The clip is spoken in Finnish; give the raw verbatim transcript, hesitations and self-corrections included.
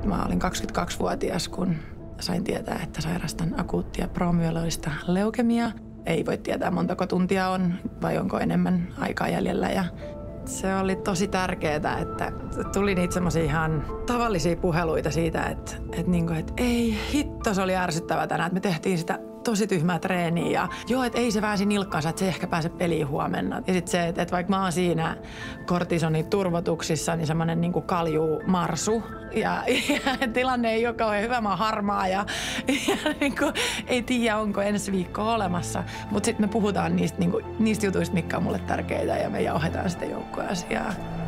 Mä olin kaksikymmentäkaksivuotias, kun sain tietää, että sairastan akuuttia promyeloista leukemiaa. Ei voi tietää, montako tuntia on vai onko enemmän aikaa jäljellä. Ja se oli tosi tärkeää, että tuli niitä semmoisia ihan tavallisia puheluita siitä, että, että, niin kuin, että ei hitto, se oli ärsyttävää tänään, että me tehtiin sitä tosi tyhmää treeniä ja joo, että ei se väänsi nilkkaansa, että se ehkä pääse peliin huomenna. Ja sitten se, että, että vaikka mä oon siinä kortisonin turvotuksissa, niin semmoinen niin kuin kaljuu marsu ja, ja tilanne ei ole kauhean hyvä, mä oon harmaa ja, ja niin kuin, ei tiedä, onko ensi viikko olemassa. Mutta sitten me puhutaan niistä, niin kuin, niistä jutuista, mitkä on mulle tärkeitä ja me jauhetaan sitä joukkueasiaa.